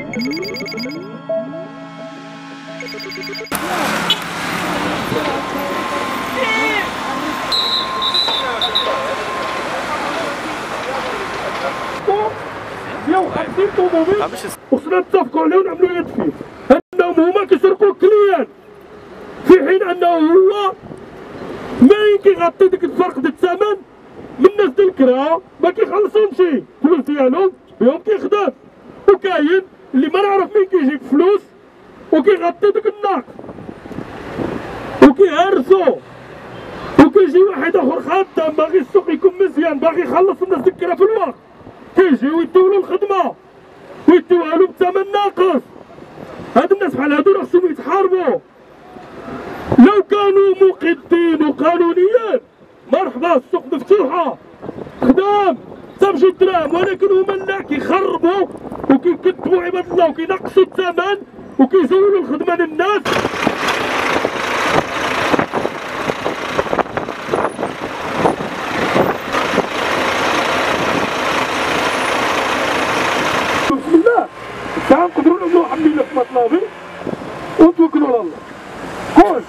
وخصنا نتفقوا عليه ونعملوا يد فيه انهم هما كيسرقوا الكليان، في حين انه هو ما كيغطي ديك الفرق ديال الثمن من الناس ديال الكرا، ما كيخلصهمش الفلوس ديالهم بهم كيخدم، وكاين اللي ما نعرف مين كيجيب فلوس وكيغطي ديك الناقص وكيهرسو، وكيجي واحد اخر خدام باغي السوق يكون مزيان باغي يخلص الناس ديال الكرا في الوقت، كيجيو يديولو الخدمه ويديوها له بثمن ناقص. هاد الناس بحال هادو راه خصهم يتحاربوا. لو كانوا مقدين وقانونيين مرحبا، السوق مفتوحه خدام تمشي الدراهم، ولكن هما لا كيخربوا وكيكذبوا عباد الله وكينقصوا الثمن وكيزولوا الخدمه للناس. بسم الله ساعه نقدروا نعملوا واحد الليله في مطلبي ونتوكلوا على الله. كل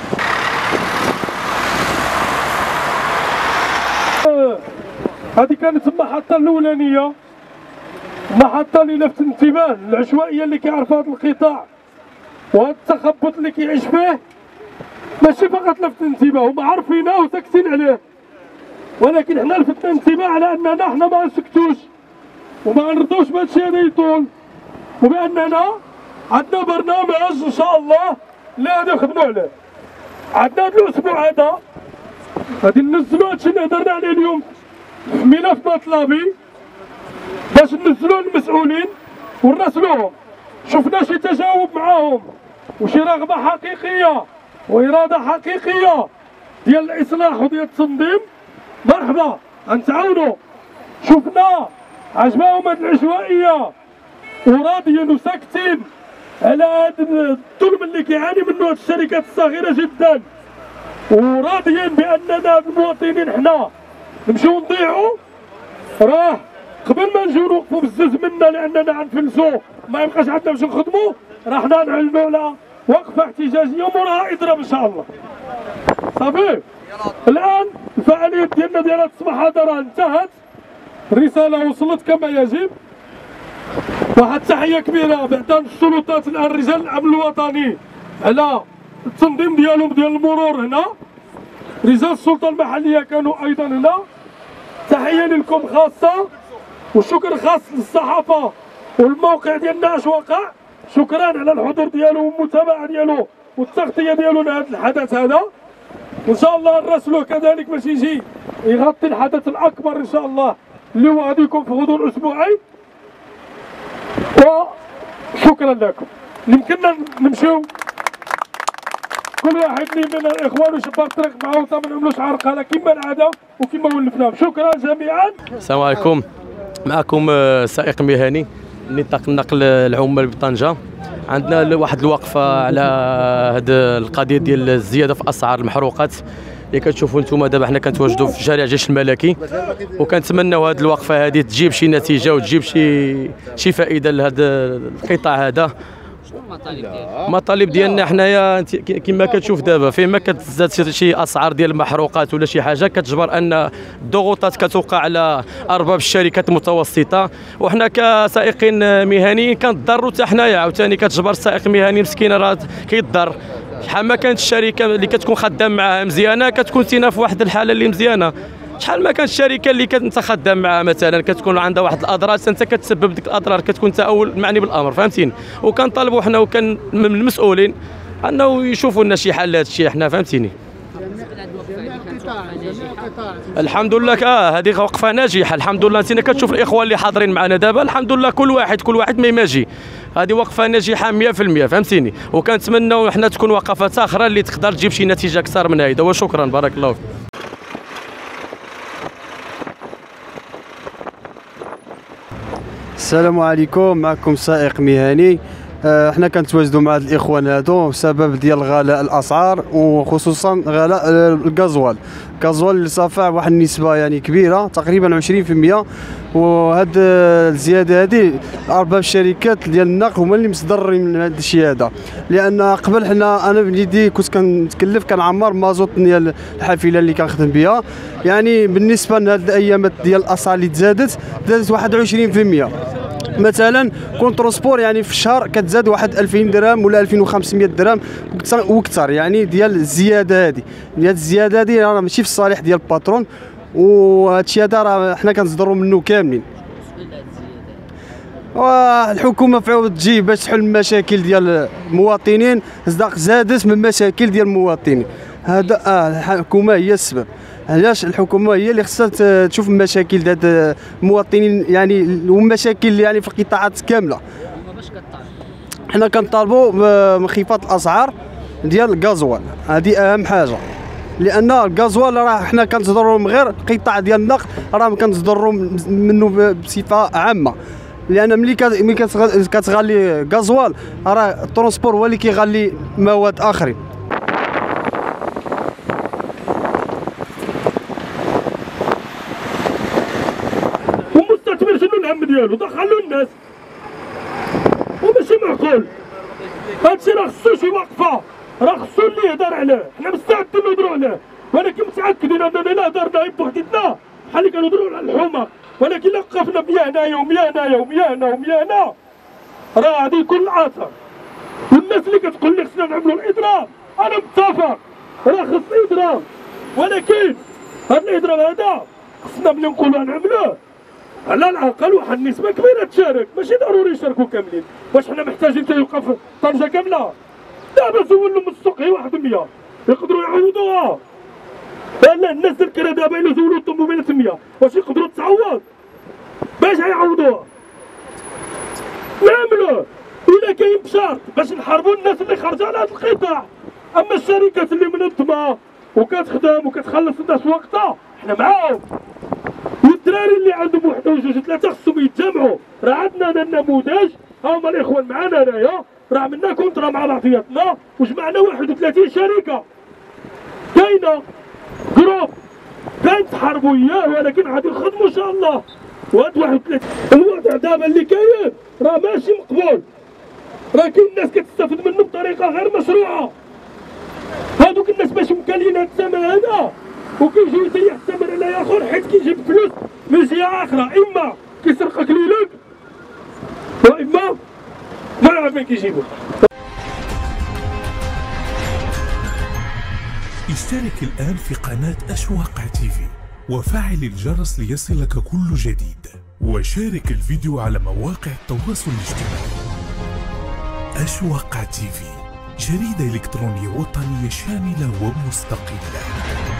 هذه كانت المحطة الأولانية، المحطة اللي لفت الانتباه العشوائية اللي كيعرف هذا القطاع وهذا التخبط اللي كيعيش فيه، ماشي فقط لفت الانتباه، هما عارفينه وساكتين عليه، ولكن حنا لفتنا الانتباه على أننا حنا ما نسكتوش وما نرضوش بهادشي هذا يطول، وبأننا عندنا برنامج إن شاء الله اللي غادي نخدموا عليه. عندنا هذا الأسبوع هذا غادي ننزلوا هادشي اللي هضرنا عليه اليوم في ملف مطلبي باش ننزلوه للمسؤولين ونراسلوهم. شفنا شي تجاوب معاهم وشي رغبة حقيقية وإرادة حقيقية ديال الإصلاح وديال التنظيم، مرحبا غنتعاونوا. شفنا عجباهم هاد العشوائية وراضيين وساكتين على هاد الظلم اللي كيعاني منه هاد الشركات الصغيرة جدا، وراضيين بأننا المواطنين حنا نمشيو نضيعوا. راه قبل ما نجيو نوقفوا بزز منا لاننا غنفلسوا ما يبقاش عندنا باش نخدموا، راه حنا نعلنوا على وقفه احتجاجيه وموراها اضراب ان شاء الله. صافي الان الفعاليات ديالنا ديال هذا الصباح هذا راه انتهت، الرساله وصلت كما يجب. واحد التحيه كبيره بعدا للسلطات الان رجال الامن الوطني على التنظيم ديالهم ديال المرور هنا، رجال السلطه المحليه كانوا ايضا هنا، تحيه لكم خاصه وشكر خاص للصحافه والموقع ديالنا اش وقع، شكرا على الحضور ديالو والمتابعه ديالو والتغطيه ديالو لهذا الحدث هذا، وان شاء الله نراسلوه كذلك باش يجي يغطي الحدث الاكبر ان شاء الله اللي هو غادي يكون في غضون اسبوعين. وشكرا لكم. يمكننا نمشيو كل واحد من الاخوان وشباب الطريق معاهم ما نعملوش عرقله كما العاده وكما ولفناهم. شكرا جميعا. السلام عليكم، معكم سائق مهني نطاق النقل العمال بطنجه. عندنا واحد الوقفه على هاد القضيه ديال الزياده في اسعار المحروقات اللي كتشوفوا نتوما. دابا حنا كنتواجدوا في شارع الجيش الملكي وكنتمناو هاد الوقفه هذه تجيب شي نتيجه وتجيب شي فائده لهذا القطاع هذا. المطالب ديالنا حنايا كما كتشوف دابا فيما كتزاد شي اسعار ديال المحروقات ولا شي حاجه كتجبر ان الضغوطات كتوقع على ارباب الشركات المتوسطه، وحنا كسائقين مهنيين كنضروا حتى حنايا عاوتاني. كتجبر السائق المهني مسكين راه كيضر. شحال ما كانت الشركه اللي كتكون خدام معاها مزيانه كتكون تينا في واحد الحاله اللي مزيانه، شحال ما كانت الشركه اللي كنت خدام معها مثلا كتكون عندها واحد الاضرار انت كتسبب ديك الاضرار، كتكون انت اول معني بالامر، فهمتيني. وكنطالبوا حنا وكان من المسؤولين انه يشوفوا لنا شي حل لهذا الشيء حنا، فهمتيني. الحمد لله هذه وقفه ناجحه الحمد لله. انت كتشوف الاخوان اللي حاضرين معنا دابا الحمد لله كل واحد ما يماجي. هذه وقفه ناجحه 100% فهمتيني، وكنتمنوا حنا تكون وقفات اخرى اللي تقدر تجيب شي نتيجه اكثر من هيدا. وشكرا بارك الله فيك. السلام عليكم، معكم سائق مهني. حنا كنتواجدوا مع هاد الاخوان هادو بسبب ديال غلاء الاسعار وخصوصا غلاء الغازوال. الغازوال اللي صافع واحد النسبه يعني كبيره تقريبا 20%، وهاد الزياده هذه ارباب الشركات ديال النقل هما اللي مصدرين من هذا الشيء هذا. لان قبل انا بنيدي كنت كنتكلف كنعمر مازوت ديال الحافله اللي كنخدم بها، يعني بالنسبه لهاد الايامات ديال الاسعار اللي زادت واحد 20%. مثلا كون ترونسبور يعني في الشهر كتزاد واحد 2000 درهم ولا 2500 درهم وكثر، يعني ديال الزياده هذه. ديال الزياده هذه راه ماشي في الصالح ديال الباترون، وهذا الشيء هذا راه حنا كنصدروا منه كاملين. والحكومه فعاود تجي باش تحل المشاكل ديال المواطنين، زادت من مشاكل ديال المواطنين. هذا الحكومه هي السبب. علاش الحكومه هي اللي خصها تشوف المشاكل ديال المواطنين، يعني والمشاكل يعني في القطاعات كامله. حنا كنطالبوا بانخفاض الاسعار ديال الغازوال، هذه اهم حاجه. لان الغازوال راه حنا كنصدروا من غير القطاع ديال النقل، راه كنصدروا منه بصفه عامه. لان ملي كتغلي غازوال راه الترونسبور هو اللي كيغلي مواد اخرين. والمستثمر شنو الهم ديالو؟ دخلوا الناس وماشي معقول. هادشي راه خصو شي وقفه، راه خصو اللي يهضر عليه. حنا مستعدين نهضروا عليه، ولكن متاكدين اننا الا هضرنا بوحدتنا بحال اللي كنهضروا على الحومه، ولكن الا وقفنا بيا هنايا وميا هنايا وميا هنا وميا هنا راه غادي يكون العصر. والناس اللي كتقول لي خصنا نعملوا الاضراب، انا متفق، راه خص اضراب، ولكن هذا الاضراب هذا خصنا ملي نقولوا نعملوه على الاقل واحد النسبه كبيره تشارك، ماشي ضروري يشاركوا كاملين. واش حنا محتاجين تيوقف طنجه كامله؟ دابا زولوا من السوق هي واحد 100 يقدروا يعوضوها. لا الناس الكرا دابا الا زولوا الطوموبيلات 100 واش يقدروا تعوض؟ باش غيعوضوها؟ نعملوه الا كاين بشرط باش نحاربوا الناس اللي خارجه على هذا القطاع. اما الشركات اللي منظمه وكتخدم وكتخلص الناس وقتها حنا معاهم. والدراري اللي عندهم وحده وجوج ثلاثه خصهم يتجمعوا. راه عندنا النموذج، ها هما الاخوان معنا هنايا، راه عملنا كونترا مع بعضياتنا وجمعنا 31 شركه. كاينه جروب كنتحاربوا اياه، ولكن غادي نخدموا ان شاء الله. وهاد 31 الوضع دابا اللي كاين راه ماشي مقبول، راه كاين الناس كتستافد منه بطريقه غير مشروعه. هادوك الناس ماشي مكالين هاد الثمن هذا وكيجي يطيح الثمن على اخر، حيت كيجيب فلوس من جهه اخرى، اما كيسرقك ليلك واما ما عارف فين كيجيبو. اشترك الآن في قناة أشواق تيفي وفعل الجرس ليصلك كل جديد، وشارك الفيديو على مواقع التواصل الاجتماعي. أشواق تيفي، جريدة إلكترونية وطنية شاملة ومستقلة.